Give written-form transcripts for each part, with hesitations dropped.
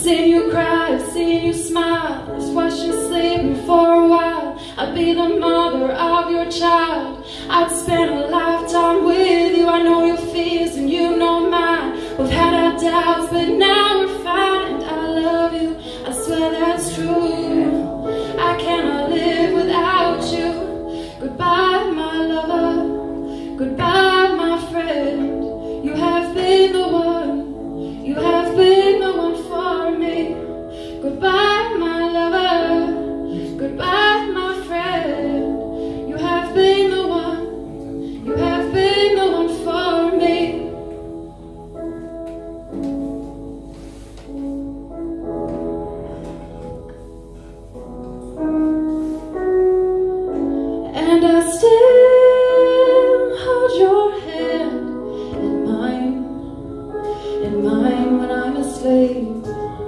seen you cry, I've seen you smile, I've watched you sleeping for a while. I'd be the mother of your child, I'd spend a lifetime with you. I know your fears and you know mine. We've had our doubts but now we're fine. And I love you, I swear that's true. I cannot live without you. Goodbye my lover, goodbye my friend. You have been the one, you have been the one for me. Goodbye my lover, goodbye my friend. You have been the one, you have been the one for me. And I still hold your hand in mine when I'm asleep.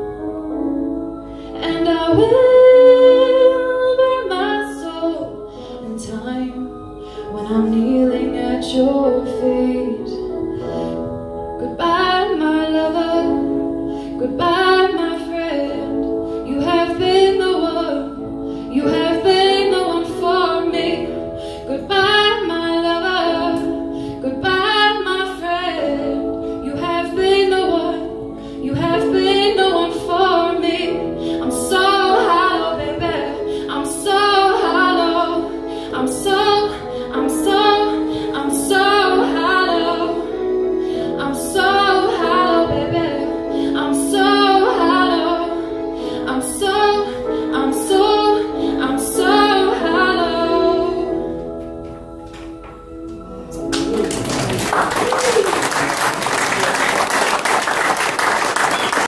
And I will bear my soul in time when I'm kneeling at your feet. Goodbye.